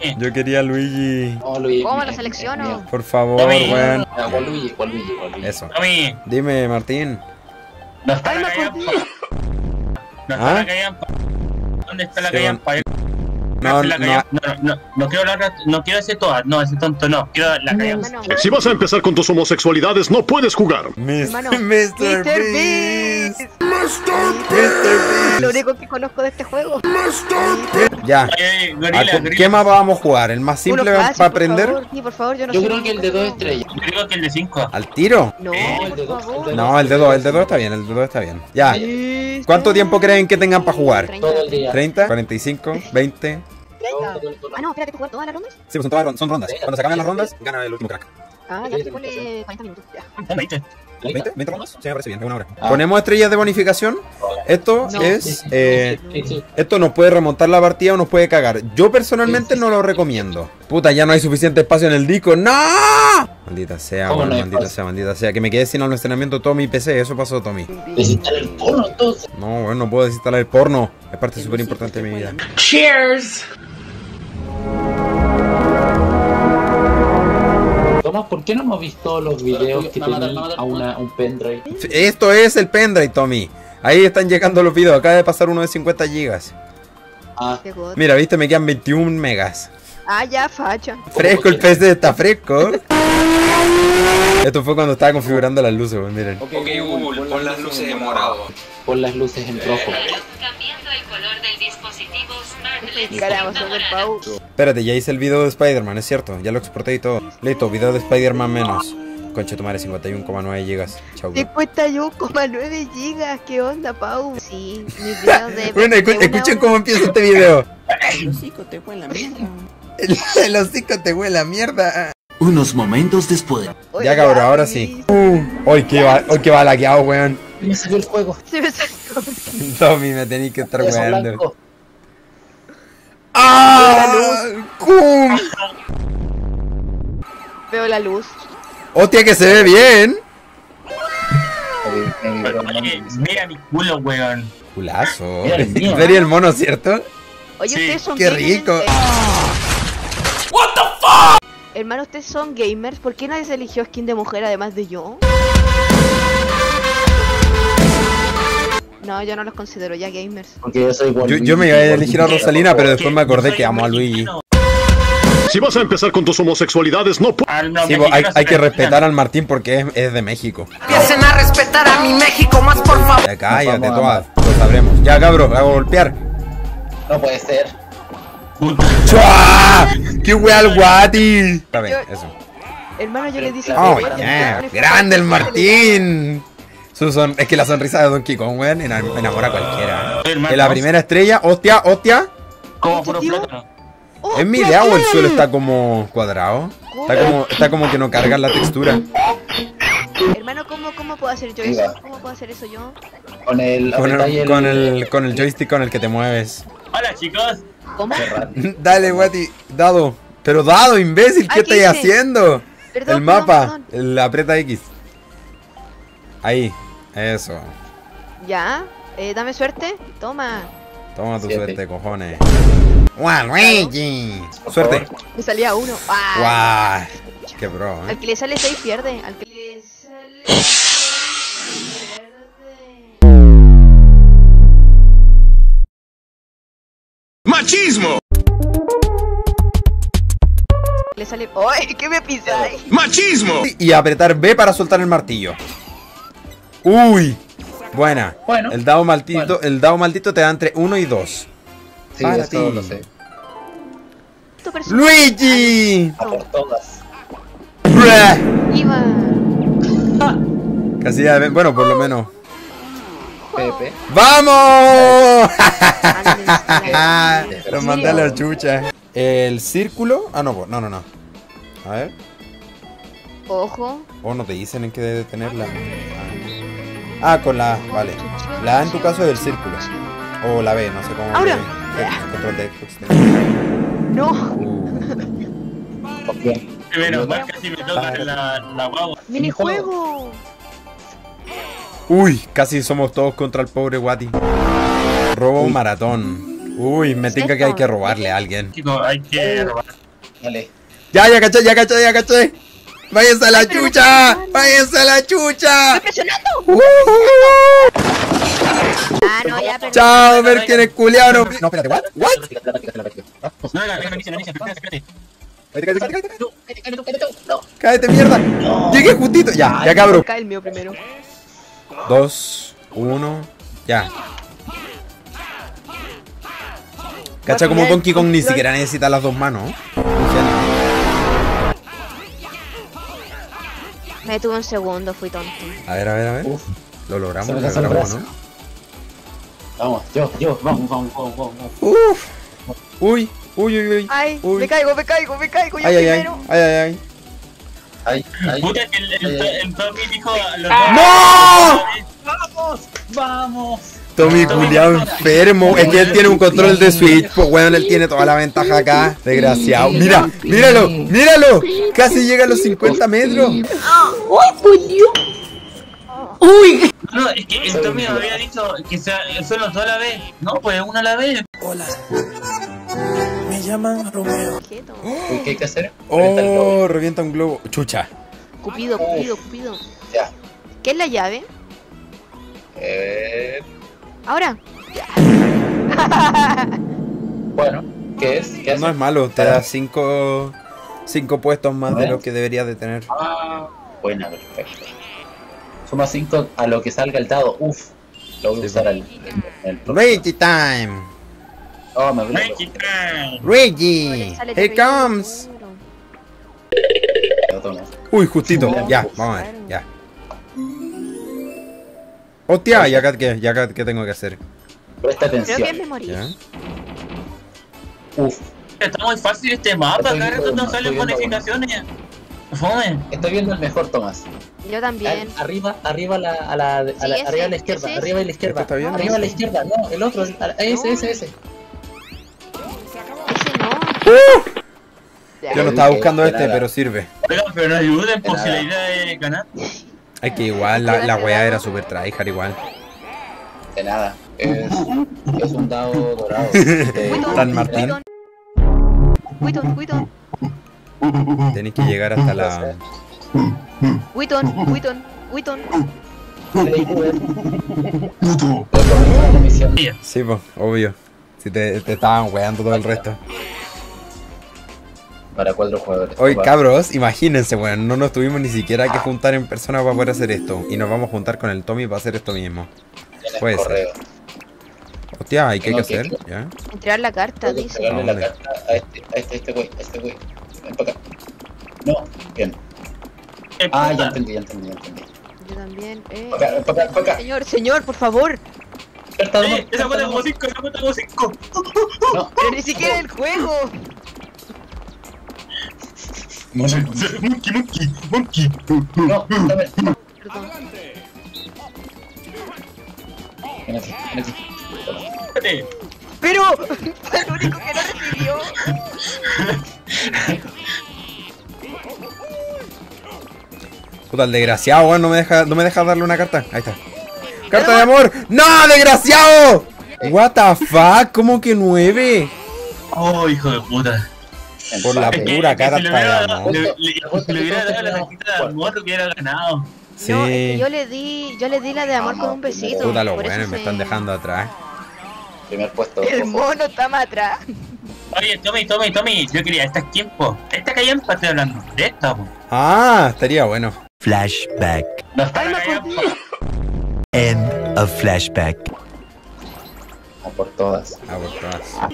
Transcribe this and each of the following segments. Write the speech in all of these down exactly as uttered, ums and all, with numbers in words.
Yo quería a Luigi. No, Luigi. ¿Cómo lo selecciono? Por favor, Tommy. weón. Ah, ¿Cuál Luigi? ¿Cuál Luigi? ¿Cuál Luigi? Eso. Tommy, Dime, Martín. no está Ay, la me callampa. acordé. No ¿Ah? está la callampa. ¿Dónde está la Sí, callampa? No, La no. callampa. no, no, no quiero la otra, no quiero ese todas, no, ese tonto no, quiero la callampa. Hermano. Si vas a empezar con tus homosexualidades, no puedes jugar. Mis- Hermano. mister mister Beast. Beast. mister Lo único que conozco de este juego. Beast. Ya. Ay, ay, ¿A gorila, cu- gorila. ¿Qué mapa vamos a jugar? ¿El más simple Uno fácil, para por aprender? favor. Sí, por favor, yo no Yo sé creo cómo que el de dos juego. estrellas. Yo digo que el de cinco. ¿Al tiro? No, Eh, el de por dos, favor. el de No, el de dos, el de dos está bien, el de dos está bien. Ya. ¿Cuánto tiempo creen que tengan para jugar? Todo el día. ¿treinta? ¿cuarenta y cinco? ¿veinte? Ah, no, espérate, ¿que jugar todas las rondas? Sí, pues son, todas, son rondas. Cuando se acaben las rondas, gana el último crack. Ah, ya se pone cuarenta minutos. Ya. No, veinte. ¿veinte? ¿veinte rondas? Sí, me parece bien, es una hora. Ah. Ponemos estrellas de bonificación. Esto No. es... eh, Sí, sí. esto nos puede remontar la partida o nos puede cagar. Yo personalmente no lo recomiendo. Puta, ya no hay suficiente espacio en el disco. ¡No! Maldita sea, ¿Cómo weón, no hay maldita espacio? sea, maldita sea. Que me quedé sin almacenamiento todo mi P C. Eso pasó, Tommy. Desinstala el porno entonces. No, weón, no puedo desinstalar el porno. Es parte súper importante de mi vida. Tomás, ¿por qué no hemos visto los videos que tenían a una, un pendrive? Esto es el pendrive, Tommy. Ahí están llegando los videos. Acaba de pasar uno de cincuenta gigas. Ah, Qué god. Mira, viste, me quedan veintiún megas. Ah, ya, facha. Fresco, el P C está fresco. Esto fue cuando estaba configurando las luces, weón, miren. Ok, Google, pon las luces en morado. pon las luces en rojo. Cambiando el color del dispositivo Smart Lens. Caramba, super Pau. Espérate, ya hice el video de Spider-Man, es cierto. Ya lo exporté y todo. Listo, video de Spider-Man menos. Concha tu madre, cincuenta y uno coma nueve gigas. Chau, bro. cincuenta y uno coma nueve gigas, ¿qué onda, Pau? Sí, mis videos de... Bueno, escu- de una escuchen hora. cómo empieza este video. El hocico te fue en la mierda. El, el hocico te huele a mierda. Unos momentos después. Oye, Ya, cabrón, ahora sí. Uh, hoy que va, hoy que va laqueado, weón. Me salió el juego. Se me salió. Tommy, me tenéis que estar Eso weando. blanco. ¡Ah! ¡Cum! Veo la luz. ¡Hostia, que se ve bien! Oye, mira mi culo, weón. Culazo. Mira el mío. Sería el mono, ¿cierto? Oye, Sí, ustedes son qué gamers. rico. eh. Hermano, ustedes son gamers. ¿Por qué nadie se eligió skin de mujer además de yo? No, yo no los considero ya gamers. Porque yo soy igual. Yo, yo me iba a elegir a Rosalina, pero después me acordé que amo a Luigi. Si vas a empezar con tus homosexualidades, no puedes. Ah, no, Sí, bo, hay, mexicanos hay que se respetar al Martín porque es, es de México. Empiecen a respetar a mi México más, por favor. Ya cállate, Vamos, todas, lo sabremos. Ya, cabro, hago golpear. No puede ser. ¡Chua! ¡Qué wea al guati! Está bien, eso. Hermano, yo les dije... ¡Oh, que- yeah! ¡Grande el Martín! Su son... Es que la sonrisa de Donkey Kong, weón, enam- enamora a cualquiera. Hermano, En la primera estrella, hostia, hostia. Como puro Objetivo. plátano. ¡Oh, ¿Es mi qué idea o el bien! suelo está como cuadrado? Está como, está como que no carga la textura. Hermano, ¿cómo, ¿cómo puedo hacer yo Diga. eso? ¿Cómo puedo hacer eso yo? Con el. Con apretáis el, con el, con el joystick con el que te mueves. Hola, chicos. ¿Cómo? Dale, guati, dado. Pero dado, imbécil, ¿qué Ay, ¿qué estáis hice? haciendo? Perdón, El mapa, perdón, perdón. el aprieta X. Ahí, eso. Ya, eh, dame suerte. Toma. Toma tu Siete. suerte, cojones. ¡Guau, Luigi! Suerte. Me salía uno. ¡Ah! ¡Guau! Qué bro, Al eh. que le sale seis pierde. Al que le sale... ¡Machismo! Le sale... ¡Ay! ¿Qué me pisáis? ¡Machismo! Y apretar B para soltar el martillo. ¡Uy! Buena. Bueno. El dado maldito, Bueno. el dado maldito te da entre uno y dos. Sí, Para eso ti. lo sé. Tu persona- ¡Luigi! A por todas. ¡Bra! Iba. Casi ya, ven- bueno, por lo menos. Pepe. ¡Vamos! Ándale, Lo mandé a la chucha. El círculo. Ah, no, no, no, no. A ver. Ojo. Oh, no te dicen en qué debe tenerla. Ah, con la A, vale. La A en tu caso es el círculo. O la B, no sé cómo. Ahora. Eh, Control de Xbox. No. Uh. Ok. Menos mal que si me toca la, la guagua. Minijuego. Uy, casi somos todos contra el pobre Wati. Robo maratón. Uy, me tinca que hay que robarle a alguien. Chicos, hay que robar. Dale. Ya, ya caché, ya caché, ya caché. ¡Váyanse a la chucha! ¡Váyanse a la chucha! ¡Presionando! Uh, Ah, no, ya, pero... Chao, ver quién es culiao. No, no, espérate, what? What? No, venga, venga, no inicia, no inicia, espérate, Cállate, cállate, cállate, cállate. Cállate, mierda. Llegué justito. Ya, ya cabrón. Cae el mío primero. Dos, uno, ya. Cacha como Donkey Kong ni siquiera necesita las dos manos. Me tuve un segundo, fui tonto. A ver, a ver, a ver. Uf. Lo logramos, Se me lo casó el logramos, brazo. ¿no? Vamos, yo, yo, vamos, vamos, vamos, vamos. Uf. Uy, uy, uy, uy. Ay, Uy. me caigo, me caigo, me caigo, yo Ay, ay, ay. primero. Ay, ay, ay. Ay, ay. Puta, el, el, el Tommy dijo a los ¡No! ¡Vamos! ¡Vamos! Tommy culiao enfermo. Es que él tiene un control de Switch. Pues weón, él tiene toda la ventaja acá. Desgraciado. Mira, míralo, míralo. Casi llega a los cincuenta metros. No, es que el Tommy me había dicho que sea, solo dos a la vez. No, pues una a la vez. Quieto. Uy, ¿qué hay que hacer? Revienta el globo. Oh, revienta un globo. Chucha. Cupido, Cupido, Cupido. Ya. ¿Qué es la llave? Eh, Ahora. bueno, ¿qué es? ¿Qué No hace? es malo, te da cinco, cinco puestos más de lo que deberías de tener. Ah, buena, perfecto. Suma cinco a lo que salga el dado. Uf, lo voy a Sí, usar pues. al el, el próximo. Reggie time. Oh, me Ay, brinco. chica. Reggie. Sale Here terrible comes. duro. Lo tomo. Uy, justito. Ya, vamos a ver, ya. Hostia, ya acá que, ya acá que tengo que hacer. Presta Creo que atención. me morí. Ya. Uf, Está muy fácil este mapa, Estoy cada rato viendo no uno, salen estoy viendo bonificaciones. Fome. estoy viendo el mejor, Tomás. Yo también. Al- arriba, arriba la, a la, a la- Sí, ese, arriba a la izquierda, ese, arriba a la izquierda. ¿Este está bien? Arriba a la izquierda, no, el otro, el- a- ese, ese, ese. Ese no. Yo no estaba buscando este, pero sirve. Oiga, pero nos ayuden por De si la nada. idea de ganar. Es que igual la, la weá era super tryhard igual. De nada, es, es un dado dorado. de- San Martín. Witon, Witon, Tenés que llegar hasta la. Witon, Witon, Witon. La misión. Sí, pues, obvio. Si te, te estaban weando todo el resto. Para cuatro jugadores. Hoy, Toma. cabros, imagínense, weón. No nos tuvimos ni siquiera que juntar en persona para poder hacer esto. Y nos vamos a juntar con el Tommy para hacer esto mismo. Tienes puede ser. correo. Hostia, ¿y qué hay que Tengo hacer? que- ¿Ya? Entregar la carta, Tengo que dice. entregarle la ¿Dónde? carta a este, a este, a este güey, a este güey. Ven para acá. No, bien. Eh, Ah, ya puta. entendí, ya entendí, ya entendí. Yo también. Eh. Para acá, para acá, para acá. Señor, señor, por favor. Carta de Eh, amor, esa carta de cuenta como amor. cinco, esa cuenta como cinco. No, Pero ni siquiera el juego. Monkey, monkey, monkey. no, dame. Perdón. Ven aquí, ven aquí. Toma. Espérate. Pero fue el único que no recibió. Puta, el desgraciado, weón, no me deja, no me deja darle una carta. Ahí está. ¡Carta de amor! ¡No, desgraciado! What the fuck, ¿cómo que nueve? Oh, hijo de puta. Por la Es que- pura es que si le carta de hubiera- amor. le- le- Si le hubiera dado la tarjeta de amor, hubiera ganado. Sí. No, es que yo le di, yo le di la de amor con un besito. Puta, los por eso buenos me se- están dejando atrás. Primer puesto. El ojo. mono está más atrás. Oye, Tommy, Tommy, Tommy, yo quería esta skin, po. Esta callampa estoy hablando. De esta, po. Ah, estaría bueno. Flashback. No está Ay, me la acordé. callampa. End of flashback. A por todas. Ah, por todas.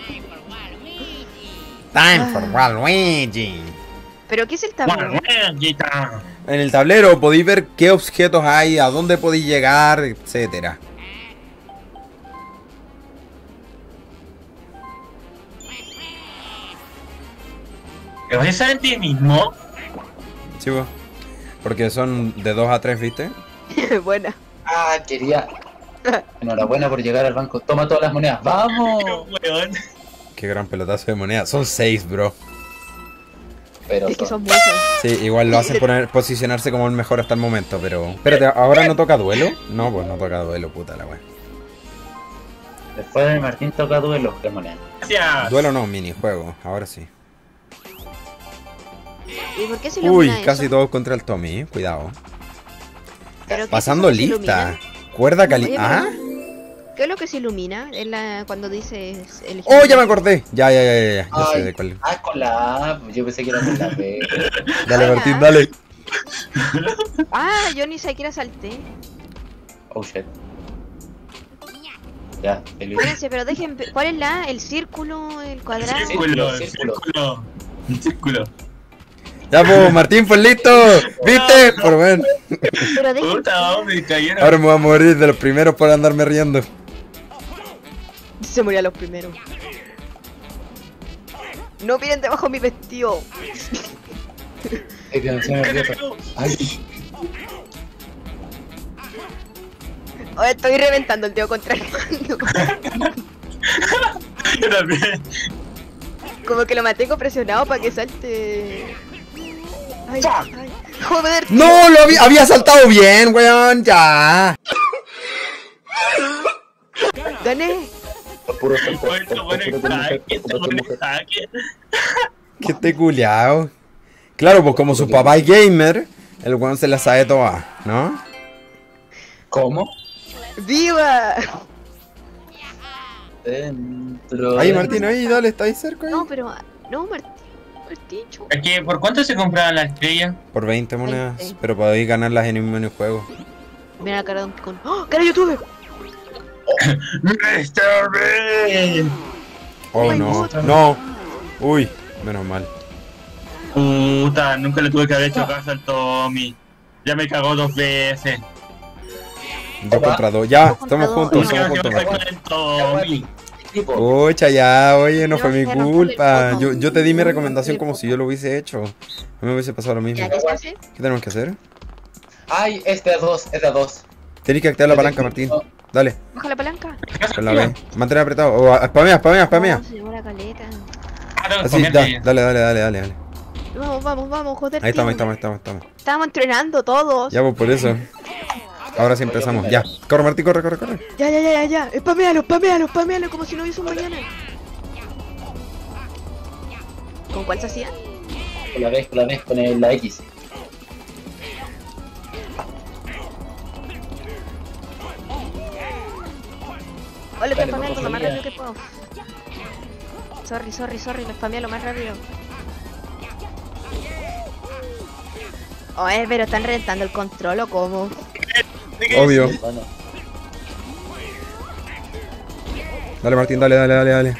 Time for Waluigi. ¿Pero qué es el Bueno, tablero? bueno, guita. En el tablero podéis ver qué objetos hay, a dónde podéis llegar, etcétera. ¿Te vas a saber en ti mismo? Sí, vos. Porque son de dos a tres, ¿viste? Buena. Ah, quería. Enhorabuena por llegar al banco. Toma todas las monedas. ¡Vamos! Weón. Qué gran pelotazo de moneda. Son seis, bro. Pero Es que son- son muchos. Sí, igual lo hace poner, posicionarse como el mejor hasta el momento, pero... Espérate, ¿ahora no toca duelo? No, pues no toca duelo, puta la wea. Después de Martín toca duelo, qué moneda. Gracias. Duelo no, minijuego, ahora sí. ¿Y por qué se Uy, ilumina casi eso? todos contra el Tommy, cuidado. ¿Pero qué Pasando es eso que se lista. ilumina? Cuerda cali... Oye, ¿Ah? pero, ¿qué es lo que se ilumina en la, cuando dices el Oh, ya me acordé. Ya, ya, ya, ya, ya. Ya sé Ay, de cuál. Ah, con la A, yo pensé que era con la B. Dale, Hola. Martín, dale. Ah, yo ni siquiera salté. Oh shit. Ya, feliz. Espérense, pero dejen... ¿Cuál es la? ¿El círculo? ¿El cuadrado? Círculo, Círculo. círculo. Círculo. Ya, pues, Martín, pues listo. ¿Viste? Por bueno. Pero dejen... Puta, me cayeron. Ahora me voy a morir de los primeros por andarme riendo. Se murió a los primeros. No miren debajo de mi vestido. Es que no se me olvidó. Ay, Oh, estoy reventando el dedo contra el mando. Yo también. Como que lo mantengo presionado para que salte. Ay, ay. Joder. tío. No, lo había, había saltado bien, weón. Ya. Gané. por puro Esto pone jaque, esto pone jaque. Que te culiao. Claro, pues como su papá es gamer, el weón se la sabe toda, ¿no? ¿Cómo? ¡Viva! Dentro. Ahí, Martín, ahí, dale, está ahí cerca. Ahí. No, pero... No, Martín. Martín, chu- Es que, ¿por cuánto se compraban las estrellas? Por veinte monedas, veinte. pero podéis ganarlas en un minijuego. Mira la cara de Donkey Kong. ¡Oh! ¡Cara de youtuber! ¡mister Bean! Oh, my no, God. no. Uy, menos mal. Puta, nunca le tuve que haber hecho caso al Tommy. Ya me cagó dos veces. Dos contra dos. Ya, Dos contra estamos dos. juntos, Nunca somos me juntos, hacía Martín. caso al Tommy. Tipo. Pucha, ya, oye, no fue mi No, se rompió culpa. el Yo, yo te di mi recomendación el como si yo lo hubiese hecho. A mí me hubiese pasado lo mismo. ¿Ya qué se hace? ¿Qué tenemos que hacer? Ay, es de a dos, es de a dos. Tienes que activar la palanca, Martín. Dale, Baja la palanca. con la B. Mantén apretado. O a- spamea, spamea, spamea. No, se demora caleta. Ah, tengo que Así, comer da- de- dale, dale, dale, dale, dale. Vamos, vamos, vamos, joder. Ahí estamos, ahí tío. estamos, ahí estamos, ahí estamos. Estábamos entrenando todos. Ya, pues por eso. Ahora sí empezamos. Ya. Corre, Martín, corre, corre, corre. Ya, ya, ya, ya, ya. Spamealo, spamealo, spamealo, como si no hubiese un mañana. ¿Con cuál se hacía? Con la B, con la B, con el- la X. Vale, Vale, spamealo lo más pues, rápido que puedo. Sorry, sorry, sorry, lo spamealo lo más rápido. Oye, pero están reventando el control o cómo. Obvio. Bueno, Dale, Martín, dale, dale, dale, dale.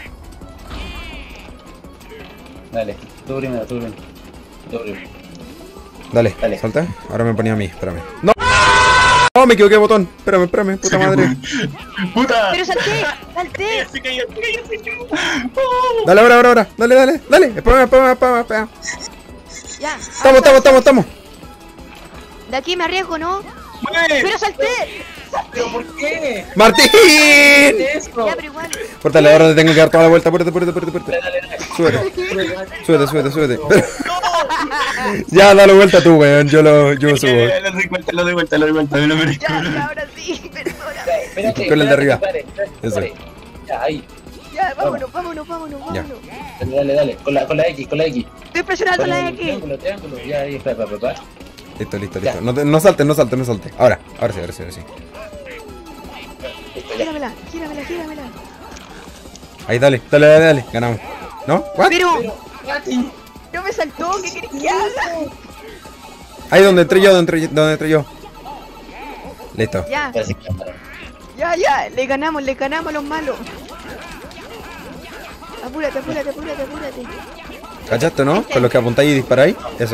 dale, tú primero, tú primero. Tú primero. Dale, Dale. salta. Ahora me ponía a mí, espérame. ¡No! ¡No! Me equivoqué de botón. Espérame, espérame, puta madre. ¡Puta! Pero salté, salté. Se cayó, se cayó, se cayó. Dale, ahora, ahora, ahora. Dale, dale, dale. Espérame, espérame, espérame, espérame. Ya. Estamos, estamos, estamos, estamos. De aquí me arriesgo, ¿no? ¡Mueve! Pero salté. ¿Pero por qué? ¡Martín! ¿Qué es eso? Ya, pero igual. Pórtale, ahora te tengo que dar toda la vuelta. Apúrate, apúrate, apúrate, apúrate. Dale, dale, dale. Súbete, súbete, súbete, súbete. Ya, dale vuelta tú, weón. Yo lo, yo lo subo. Lo doy vuelta, lo doy vuelta, lo doy vuelta, me lo merezco. Ya, ya, ahora sí, perdona. Ya, espérate, Con el de arriba. espérate, espérate, Eso. espérate. Ya, ahí. Ya, vámonos, vámonos, vámonos, Ya. vámonos. Dale, dale, dale. Con la, con la X, con la X. Estoy presionando Con la el X. triángulo, triángulo. Ya, ahí, espera, espera, espera. Listo, listo, Ya. listo. No, te- no salte, no salte, no salte. Ahora, ahora sí, ahora sí, ahora sí. Listo, ya. Gíramela, gíramela, gíramela. Ahí, dale, dale, dale, dale. Ganamos. ¿No? ¿What? Pero, Mati. no me saltó, ¿qué querés que haga? Ahí donde entré yo, donde entré, donde entré yo. Listo. Ya, Parece que ya, ya, ya, le ganamos, le ganamos a los malos. Apúrate, apúrate, apúrate, apúrate. ¿Cachaste, no? Con los que apuntáis y disparáis. Eso.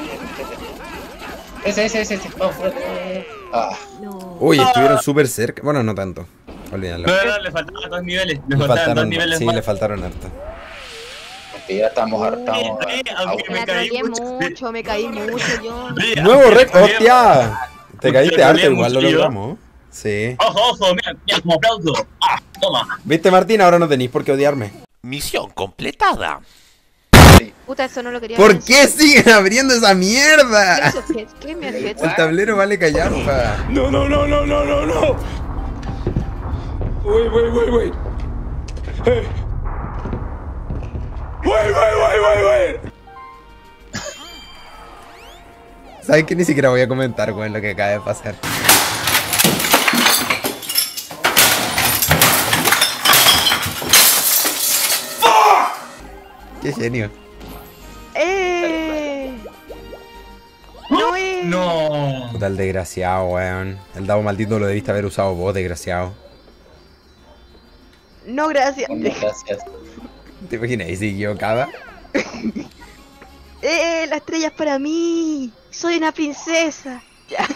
Ese, ese, ese, ese. Vamos, fuerte. Ah, No. Uy, estuvieron súper cerca. Bueno, no tanto. Olvídalo. No, no, le faltaban dos niveles. Le Le faltaban dos faltaron, niveles sí, más. le faltaron harto. porque ya estamos hartados. Eh, eh, aunque Me me caí atrollé mucho. mucho, me caí mucho yo. Eh, ¡Nuevo aunque récord! me caí- ¡Hostia! Te caíste Te harto, caí igual lo mucho yo. logramos. Sí. Ojo, ojo, mira, mira como aplauso. Ah, toma. ¿Viste, Martín? Ahora no tenéis por qué odiarme. Misión completada. Puta, eso no lo quería ¿Por ver. qué siguen abriendo esa ¿Qué mierda? es eso? ¿Qué- ¿Qué me objeto? El tablero vale callampa. No, no, no, no, no, no, no. Wait, wait, wait, wait. Hey. Wait, wait, wait, wait, wait. ¿Sabes que ni siquiera voy a comentar, weón, lo que acaba de pasar? ¡Qué genio! ¡Eh! ¡No es! No. Puta, el desgraciado, weón. El dado maldito lo debiste haber usado vos, desgraciado. No, gracias. Gracias. ¿Te imaginas? ¿Y si equivocaba? ¡Eh! ¡La estrella es para mí! ¡Soy una princesa! Ya.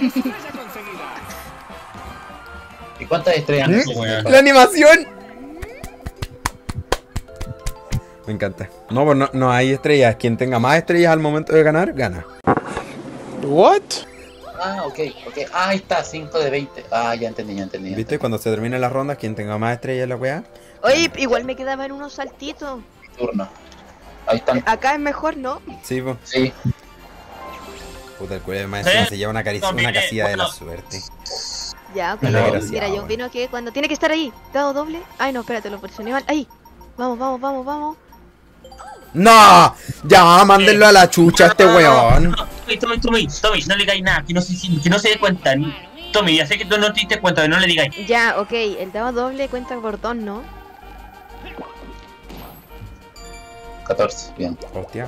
¿Y cuántas estrellas? ¿Eh? no son? ¡La animación! Me encanta. No, pues no, no hay estrellas. Quien tenga más estrellas al momento de ganar, gana. ¿What? Ah, ok, ok. Ah, ahí está, cinco de veinte. Ah, ya entendí, ya entendí. ya ¿Viste? entendí. Cuando se terminen las rondas, quien tenga más estrellas en la weá. Oye, igual me quedaban unos saltitos. Turno. Ahí están. Acá es mejor, ¿no? Sí, pues. Sí. Puta, el cuello de más encima se lleva una, caricia, una casilla de la suerte. Ya, ok. No, Mira, desgraciado. yo opino que cuando tiene que estar ahí, dado doble. Ay, no, espérate, lo presioné mal. Ahí. Vamos, vamos, vamos, vamos. ¡No! Ya, mándenlo a la chucha a este weón. Tommy, Tommy, Tommy, Tommy, no le digáis nada, que no se, que no se dé cuenta. Tommy, ya sé que tú no te diste cuenta, pero no le digáis. Ya, ok. El dado doble cuenta por dos, ¿no? catorce, bien. Hostia.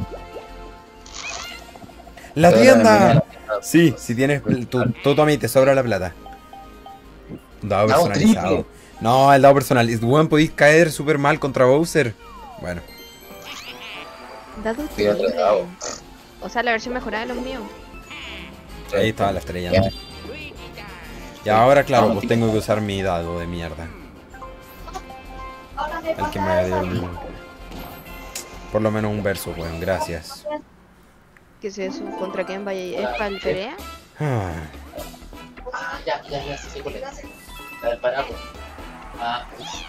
¡La Pero tienda! mira, Sí, si tienes. Tú, tú Tommy, te sobra la plata. Dado Dado personalizado. triple. No, el dado personalizado. Weón, podéis caer súper mal contra Bowser. Bueno, Dado Sí, otro triple. dado. O sea, la versión mejorada de los míos. ahí estaba la estrella Bien. antes. Y ahora, claro, pues tengo que usar mi dado de mierda. El que me dio el... Por lo menos un verso, weón, gracias. ¿Qué es eso? ¿Contra quién vaya? ¿Es para el pelea? Ah, Ah, ya, ya, ya, sí, sí, cuál es. La del paraguas. Ah, uff,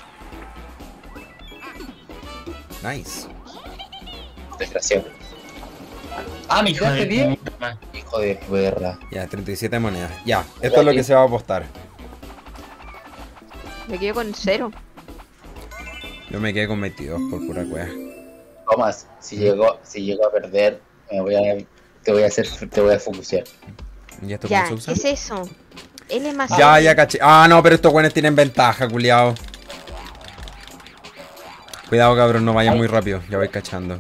nice. desgraciado. Ah, mi Hijo de jefe bien. puta. Hijo de perra. Ya, treinta y siete monedas. Ya, esto es lo que se va a apostar. Me quedo con cero. Yo me quedé con veintidós por pura wea. Tomás, si llegó, si llego a perder, me voy a, te voy a hacer, te voy a focusear. ¿Y esto Ya, cómo se ¿qué usa? es eso? Él es más... Ya, ya caché. Ah, no, pero estos weones tienen ventaja, culiao. Cuidado, cabrón, no vayan muy rápido. Ya voy cachando.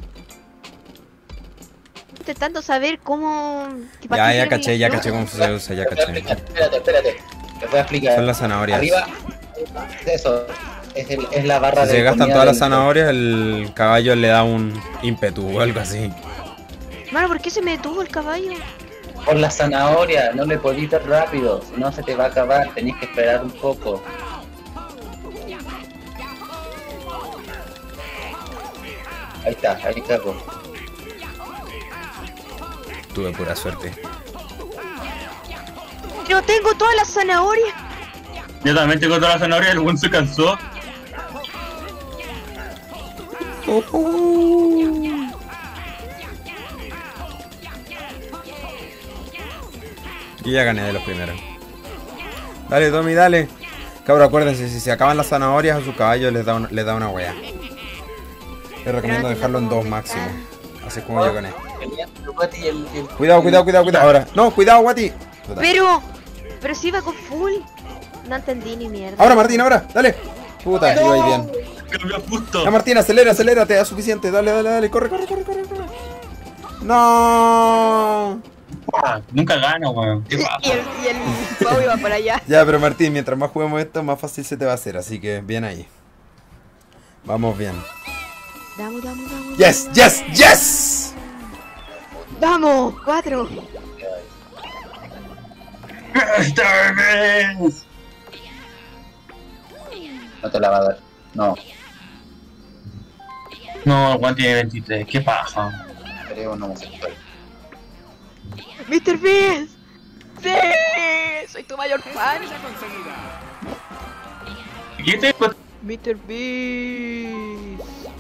Intentando saber cómo... que Ya, para qué ya sirve caché, el ya blog. caché cómo se usa, ya Te voy a caché. explicar, espérate, espérate. Te voy a explicar. Son las zanahorias. Arriba, eso, es, el, es la barra Si de se gastan comida todas las del- zanahorias, el caballo le da un ímpetu o algo así. Mano, ¿por qué se me detuvo el caballo? Por la zanahoria, no le podís dar rápido, si no se te va a acabar, tenés que esperar un poco. Ahí está, ahí cago. Tuve pura suerte. ¡No tengo todas las zanahorias! Yo también tengo toda la zanahoria, el buen se cansó. Yo ya gané de los primeros. Dale, Tommy, dale. Cabrón, acuérdense, si se acaban las zanahorias a su caballo les da, un- les da una wea. Les recomiendo dejarlo en dos máximo. Así es como yo gané. Cuidado, cuidado, cuidado, cuidado. Ahora. No, cuidado, Guati. Puta. Pero... Pero si iba con full. No entendí ni mierda. Ahora, Martín, ahora. Dale. Puta, iba ahí bien. Cambió justo. Ya, Martín, acelera, acelera. Te da suficiente. Dale, dale, dale. Corre, corre, corre, corre, corre. No. Ah, nunca gano, weón. ¿Qué Y pasa? el, y el pavo iba para allá. Ya, pero Martín, mientras más juguemos esto, más fácil se te va a hacer. Así que bien ahí. Vamos bien. Vamos, vamos, vamos. Yes, yes, yes. ¡Vamos! ¡Cuatro! ¡Esta vez! No te la va a dar, no, No, el Juan tiene veintitrés, qué paja. creo un homosexual. ¡mister Beast! ¡Sí! ¡Soy tu mayor fan! ¿Y este? ¡mister Beast!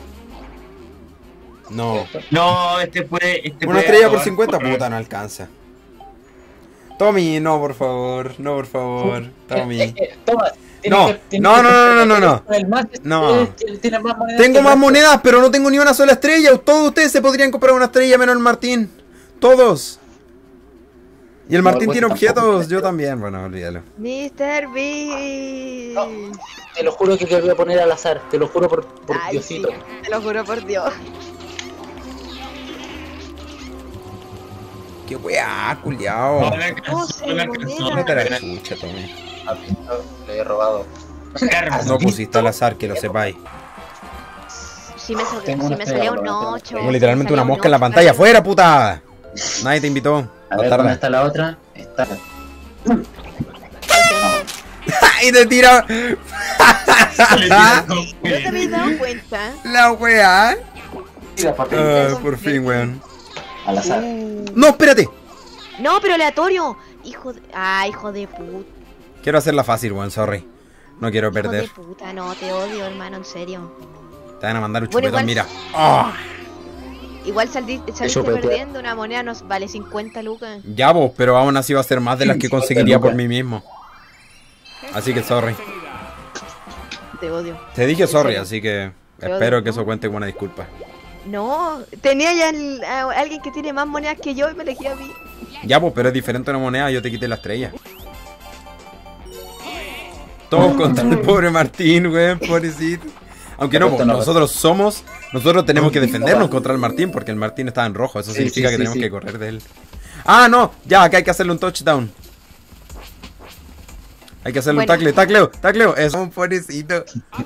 No. No, este puede. Este Una puede estrella por acabar cincuenta, por- puta, no alcanza. Tommy, no, por favor, no, por favor. Tommy. Eh, eh, Tomás, No, no, no, no, no, no, no. No. Tengo más monedas, pero no tengo ni una sola estrella. Todos ustedes se podrían comprar una estrella menos el Martín. Todos. Y el Martín tiene objetos, yo también. Bueno, olvídalo. mister Beast. No, te lo juro que te voy a poner al azar. Te lo juro por, por Ay, Diosito. sí, te lo juro por Dios. Qué weá, culiao. No sé, No te la escucha, Tommy. Le he robado. No pusiste al azar, que lo sepáis. Si me, sal- Tengo si una me estrella, salía un bro, ocho. Tengo literalmente una me salía un mosca en la ocho, pantalla. claro. ¡Fuera, puta! Nadie te invitó. A ver, ¿dónde está la otra? Está. ¡Y te tira! ¿No te habéis dado cuenta? La weá. Tira, papi. Ah, por fin, weón. Al azar. No, espérate. No, pero aleatorio. Hijo de... Ah, hijo de puta. Quiero hacerla fácil, weón, sorry. No quiero Hijo perder. de puta, no, te odio, hermano, en serio. Te van a mandar un Bueno, chupetón, igual- mira. ¡Ah! Igual saldi- saliste chupete. perdiendo, una moneda nos vale cincuenta lucas. Ya vos, pero aún así va a ser más de las que conseguiría por mí mismo. Así que sorry. Te odio. Te dije sorry, así que Te espero odio. que eso cuente como una disculpa. No, tenía ya el- a alguien que tiene más monedas que yo y me elegí a mí. Ya vos, pero es diferente una moneda, yo te quité la estrella. Todos contra el pobre Martín, weón, pobrecito. Aunque no, pues, nosotros somos, nosotros tenemos que defendernos contra el Martín porque el Martín estaba en rojo, eso Sí, significa sí, que sí, tenemos sí. que correr de él. Ah, no, ya, acá hay que hacerle un touchdown. Hay que hacerle Bueno. un tackle, tacleo, tacleo, es un pobrecito.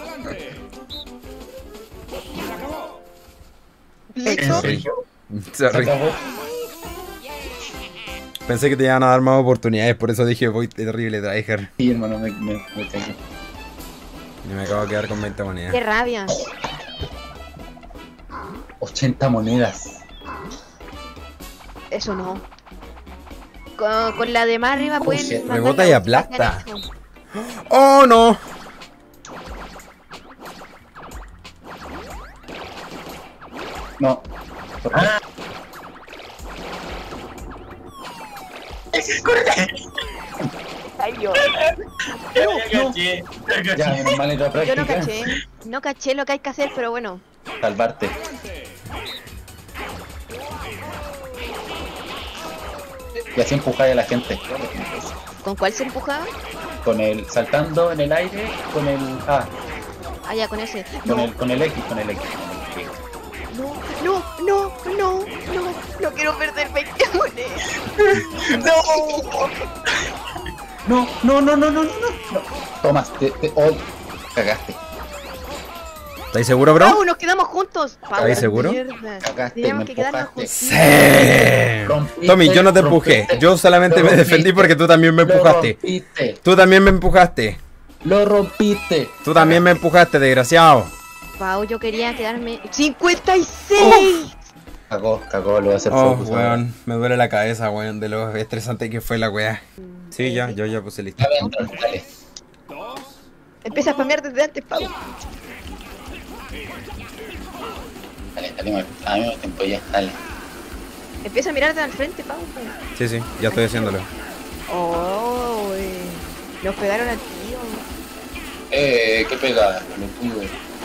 ¿Listo? Sorry. Se acabó. Pensé que te iban a dar más oportunidades, por eso dije voy terrible tryhard. Sí, hermano, me, me, me caí. Y me acabo de quedar con veinte Qué monedas. rabia. ochenta monedas. Eso no. Con, con la de más arriba Oh, pueden. shit. mandar Rebota la y última que aplasta. han hecho. ¡Oh, no! No. Ay, Dios. Ya, menos mal en la Yo práctica. no caché. No caché lo que hay que hacer, pero bueno. Salvarte. Y así empujar a la gente. ¿Con cuál se empujaba? Con el saltando en el aire, con el A, Ah, ya, con ese. con No, el con el X, con el X. no, no, no, no, no. No quiero perder veinte monedas. No, no, no, no, no, no, no. Tomás, te, te, oh, cagaste. ¿Estáis seguro, bro? Pau, nos quedamos juntos. Pau, ¿Estáis seguro? mierda. Cagaste, Teníamos me que quedarnos empujaste. juntos. Sí. Rompiste, Tommy, yo no te empujé. rompiste, Yo solamente lo me rompiste, defendí porque tú también me Lo empujaste. rompiste, Tú también me empujaste. lo rompiste. Tú también me empujaste, desgraciado. Pau, yo quería quedarme. ¡cincuenta y seis! Cagó, cagó, lo voy a hacer Oh, focus ahora. weón, me duele la cabeza, weón, de lo estresante que fue la weá. Sí, ya, yo ya puse listo. Ya voy a entrar, dale. Empieza a spamear desde antes, Pau. Dale, dale, al mismo tiempo ya, dale. Empieza a mirarte al frente, Pau. Sí, sí, ya estoy haciéndolo. Oh, eh. Nos pegaron al tío. Eh, qué pegada, me pude.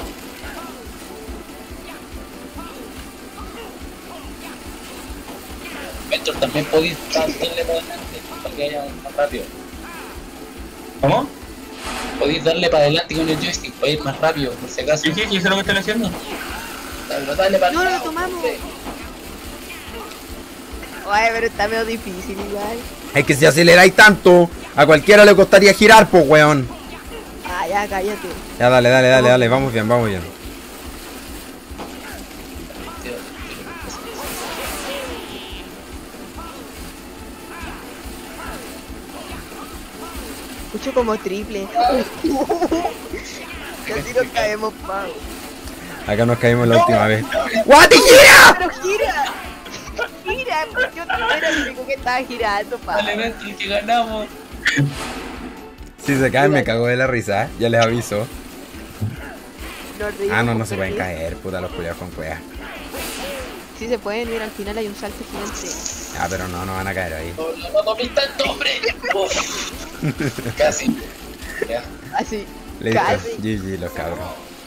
Ventor, también podéis darle para adelante para que vaya más rápido. ¿Cómo? Podéis darle para adelante con el joystick para ir más rápido, por si acaso. Sí, sí, sí, eso es lo que están haciendo. Dale, dale para No, no lo adelante. tomamos. Ay, pero está medio difícil igual. Es que si aceleráis tanto, a cualquiera le costaría girar, pues, weón. Ah, ya, cállate. Ya, dale, dale, dale, dale, vamos bien, vamos bien. Escucho como triple. Casi nos caemos, Pau. Acá nos caímos la última vez. ¡Guati, gira! ¡Pero gira! ¡Gira! Porque yo era el único que estaba girando, Pau. Dale, Ventor, que ganamos. Si se caen me cago de la risa, ya les aviso. Nos reímos Ah, no, no por se pueden perder. caer, puta, los culiados con cuevas. Sí se pueden, mira, al final hay un salto gigante. Ah, pero no, no van a caer ahí. No, no, no, no, tanto, hombre. Uf. Casi. Ya. Así. Listo, Casi. G G los cabros.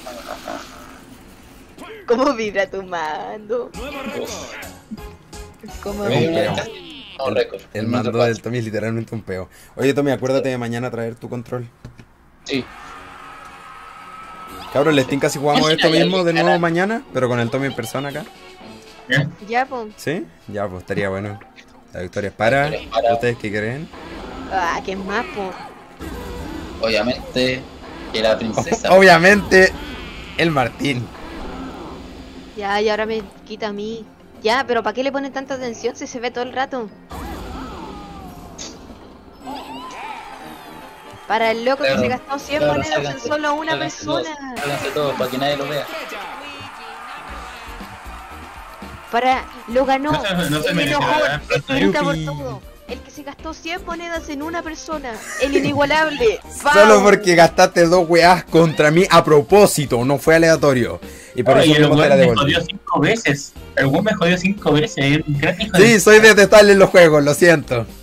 ¿Cómo vibra tu mando? ¿Cómo Es un vibra? peo. No, récord. El No mando te pasa. del Tommy es literalmente un peo. Oye Tommy, acuérdate de mañana traer tu control. Sí. Cabros, les tinca si jugamos esto Imagina, mismo ya, de nuevo cara. mañana, pero con el Tommy en persona acá. Ya, po. ¿Sí? Ya, pues estaría bueno. La victoria es para. La victoria es para. ¿Ustedes qué creen? Ah, ¿qué más, po? Obviamente que la princesa. Obviamente, el Martín. Ya, y ahora me quita a mí. Ya, pero ¿para qué le ponen tanta atención si se ve todo el rato? Para el loco que Claro, se gastó cien claro, monedas en sálganse, solo una sálganse todos, persona. sálganse todos para que nadie lo vea. Para, lo ganó. No se- no se el merece enojón, ganar, el que nunca por Yupi. todo. El que se gastó cien monedas en una persona. El inigualable. Solo ¡Pau! porque gastaste dos weas contra mí a propósito, no fue aleatorio. Y por Oye, eso el no te weón la me devolví. jodió cinco veces. El weón me jodió cinco veces. Es un gran hijo de- Sí, soy detestable en los juegos, lo siento.